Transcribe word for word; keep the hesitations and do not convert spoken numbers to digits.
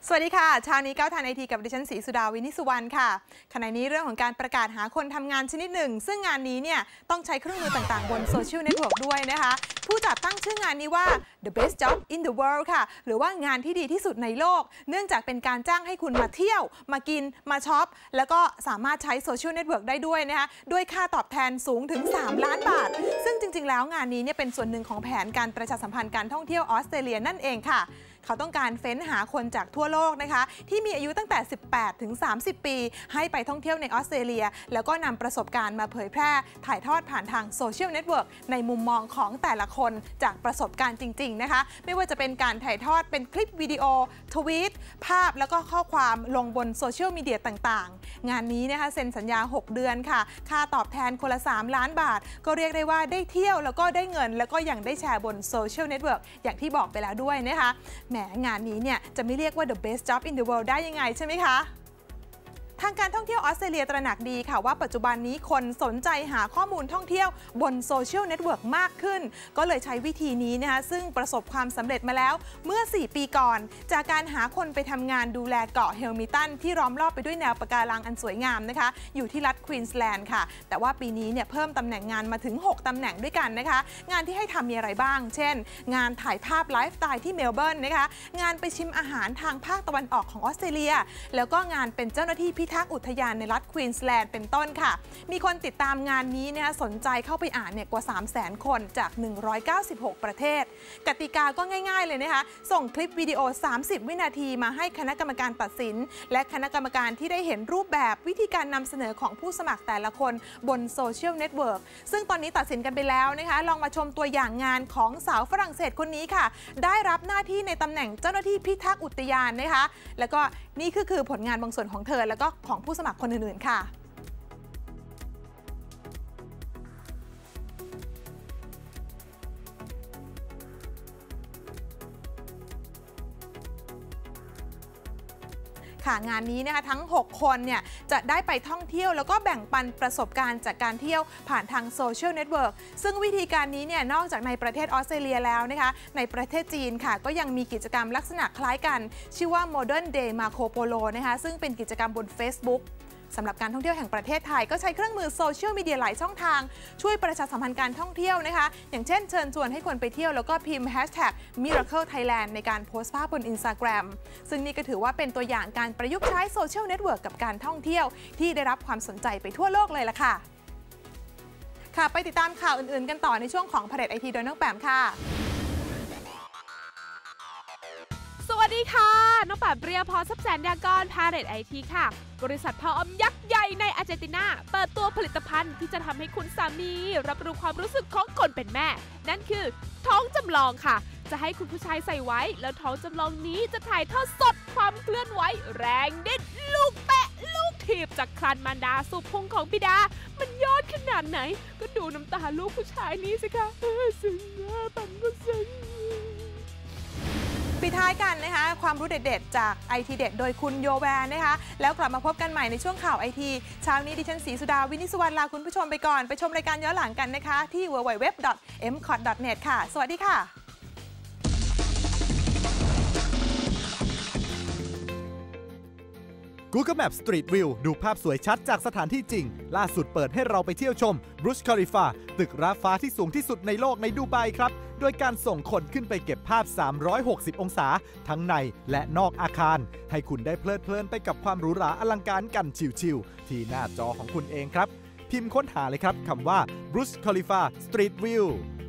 สวัสดีค่ะเช้านี้ก้าวทันไอทีกับดิฉันศรีสุดาวินิสุวรรณค่ะขณะนี้เรื่องของการประกาศหาคนทำงานชนิดหนึ่งซึ่งงานนี้เนี่ยต้องใช้เครื่องมือต่างๆบนโซเชียลเน็ตเวิร์กด้วยนะคะผู้จัดตั้งชื่องานนี้ว่า the best job in the world ค่ะหรือว่างานที่ดีที่สุดในโลกเนื่องจากเป็นการจ้างให้คุณมาเที่ยวมากินมาช็อปแล้วก็สามารถใช้โซเชียลเน็ตเวิร์กได้ด้วยนะคะด้วยค่าตอบแทนสูงถึงสามล้านบาทซึ่งจริงๆแล้วงานนี้เนี่ยเป็นส่วนหนึ่งของแผนการประชาสัมพันธ์การท่องเที่ยวออสเตรเลียนั่นเองค่ะเขาต้องการเฟ้นหาคนจากทั่วโลกนะคะที่มีอายุตั้งแต่สิบแปดถึงสามสิบปีให้ไปท่องเที่ยวในออสเตรเลียแล้วก็นำประสบการณ์มาเผยแพร่ถ่ายทอดผ่านทางโซเชียลเน็ตเวิร์กในมุมมองของแต่ละคนจากประสบการณ์จริงๆนะคะไม่ว่าจะเป็นการถ่ายทอดเป็นคลิปวิดีโอทวีตภาพแล้วก็ข้อความลงบนโซเชียลมีเดียต่างๆงานนี้นะคะเซ็นสัญญาหกเดือนค่ะค่าตอบแทนคนละสามล้านบาทก็เรียกได้ว่าได้เที่ยวแล้วก็ได้เงินแล้วก็ยังได้แชร์บนโซเชียลเน็ตเวิร์กอย่างที่บอกไปแล้วด้วยนะคะแหมงานนี้เนี่ยจะไม่เรียกว่า the best job in the world ได้ยังไงใช่ไหมคะทางการท่องเที่ยวออสเตรเลียตระหนักดีค่ะว่าปัจจุบันนี้คนสนใจหาข้อมูลท่องเที่ยวบนโซเชียลเน็ตเวิร์กมากขึ้นก็เลยใช้วิธีนี้นะคะซึ่งประสบความสำเร็จมาแล้วเมื่อสี่ปีก่อนจากการหาคนไปทำงานดูแลเกาะเฮลมิลตันที่ล้อมรอบไปด้วยแนวปะการังอันสวยงามนะคะอยู่ที่รัฐควีนสแลนด์ค่ะแต่ว่าปีนี้เนี่ยเพิ่มตำแหน่งงานมาถึงหกตำแหน่งด้วยกันนะคะงานที่ให้ทำมีอะไรบ้างเช่นงานถ่ายภาพไลฟ์สไตล์ที่เมลเบิร์นนะคะงานไปชิมอาหารทางภาคตะวันออกของออสเตรเลียแล้วก็งานเป็นเจ้าหน้าที่พิทักษ์อุทยานในรัฐควีนสแลนด์เป็นต้นค่ะมีคนติดตามงานนี้นะคะสนใจเข้าไปอ่านเนี่ยกว่า สามแสน คนจากหนึ่งร้อยเก้าสิบหกประเทศกติกาก็ง่ายๆเลยนะคะส่งคลิปวิดีโอสามสิบวินาทีมาให้คณะกรรมการตัดสินและคณะกรรมการที่ได้เห็นรูปแบบวิธีการนำเสนอของผู้สมัครแต่ละคนบนโซเชียลเน็ตเวิร์กซึ่งตอนนี้ตัดสินกันไปแล้วนะคะลองมาชมตัวอย่างงานของสาวฝรั่งเศสคนนี้ค่ะได้รับหน้าที่ในตำแหน่งเจ้าหน้าที่พิทักษ์อุทยานนะคะแล้วก็นี่คือคือผลงานบางส่วนของเธอแล้วก็ของผู้สมัครคนอื่นๆค่ะค่ะงานนี้นะคะทั้งหกคนเนี่ยจะได้ไปท่องเที่ยวแล้วก็แบ่งปันประสบการณ์จากการเที่ยวผ่านทางโซเชียลเน็ตเวิร์กซึ่งวิธีการนี้เนี่ยนอกจากในประเทศออสเตรเลียแล้วนะคะในประเทศจีนค่ะก็ยังมีกิจกรรมลักษณะคล้ายกันชื่อว่า Modern Day Marco Polo นะคะซึ่งเป็นกิจกรรมบน Facebookสำหรับการท่องเที่ยวแห่งประเทศไทยก็ใช้เครื่องมือโซเชียลมีเดียหลายช่องทางช่วยประชาสัมพันธ์การท่องเที่ยวนะคะอย่างเช่นเชิญชวนให้คนไปเที่ยวแล้วก็พิมพ์ แฮชแท็ก มิราเคิลไทยแลนด์ ในการโพสต์ภาพบน อินสตาแกรม ซึ่งนี่ก็ถือว่าเป็นตัวอย่างการประยุกต์ใช้โซเชียลเน็ตเวิร์กกับการท่องเที่ยวที่ได้รับความสนใจไปทั่วโลกเลยล่ะค่ะค่ะไปติดตามข่าวอื่นๆกันต่อในช่วงของ Parade ไอ ที โดยน้องแปมค่ะสวัสดีค่ะน้องแปมเรียพรทรัพย์แสนยากร Parade ไอ ที ค่ะบริษัทพออมยักษ์ใหญ่ในอาร์เจนตินาเปิดตัวผลิตภัณฑ์ที่จะทำให้คุณสามีรับรู้ความรู้สึกของคนเป็นแม่นั่นคือท้องจำลองค่ะจะให้คุณผู้ชายใส่ไว้แล้วท้องจำลองนี้จะถ่ายทอดสดความเคลื่อนไหวแรงดิ้นลูกเตะลูกถีบจากครรภ์มารดาสู่พุงของบิดามันยอดขนาดไหนก็ดูน้ำตาลูกผู้ชายนี้สิคะซึ้งนะปันก็ซึ้งปิดท้ายกันนะคะความรู้เด็ดๆจาก ไอ ที เด็ดโดยคุณโยแวนนะคะแล้วกลับมาพบกันใหม่ในช่วงข่าว ไอ ทีเช้านี้ดิฉันศรีสุดาวินิสุวรรณลาคุณผู้ชมไปก่อนไปชมรายการย้อนหลังกันนะคะที่ ดับเบิลยู ดับเบิลยู ดับเบิลยู ดอท เอ็ม คอท ดอท เน็ต ค่ะสวัสดีค่ะ Google Maps Street View ดูภาพสวยชัดจากสถานที่จริงล่าสุดเปิดให้เราไปเที่ยวชม Burj Khalifa ตึกร้าฟ้าที่สูงที่สุดในโลกในดูไบครับโดยการส่งคนขึ้นไปเก็บภาพสามร้อยหกสิบองศาทั้งในและนอกอาคารให้คุณได้เพลิดเพลินไปกับความหรูหราอลังการกันชิวๆที่หน้าจอของคุณเองครับพิมพ์ค้นหาเลยครับคำว่า Burj Khalifa Street View